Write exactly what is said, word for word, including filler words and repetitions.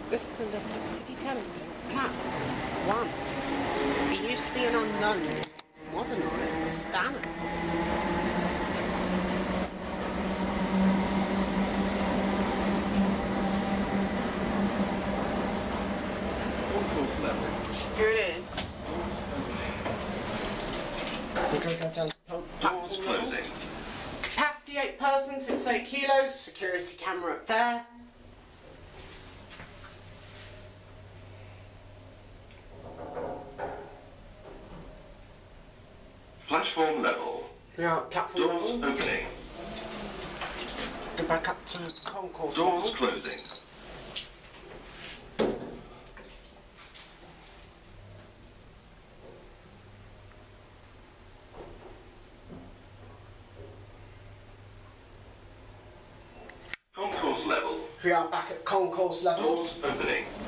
This is the lift at City Thames Link, platform one. It used to be an unknown, modernised and standard. Here it is. We're going to go down to platform level. Capacity eight persons, it's eight kilos. Security camera up there. Platform level. We are at platform Doors level. opening. Go back up to concourse Doors level. closing. Concourse level. We are back at concourse level. Doors opening.